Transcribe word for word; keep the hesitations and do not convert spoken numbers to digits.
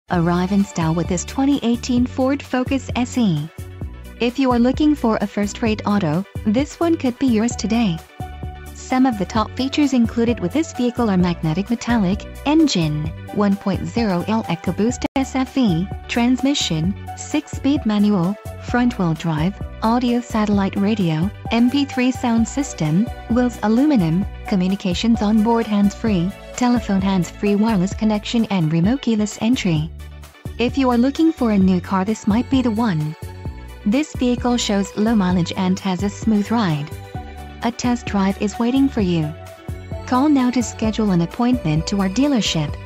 Arrive in style with this twenty eighteen Ford Focus S E. If you are looking for a first-rate auto, this one could be yours today. Some of the top features included with this vehicle are magnetic metallic engine, one point oh liter EcoBoost S F E, transmission, six-speed manual, front-wheel drive, audio satellite radio, M P three sound system, wheels aluminum, communications on-board hands-free, telephone hands-free wireless connection and remote keyless entry. If you are looking for a new car, this might be the one. This vehicle shows low mileage and has a smooth ride. A test drive is waiting for you. Call now to schedule an appointment to our dealership.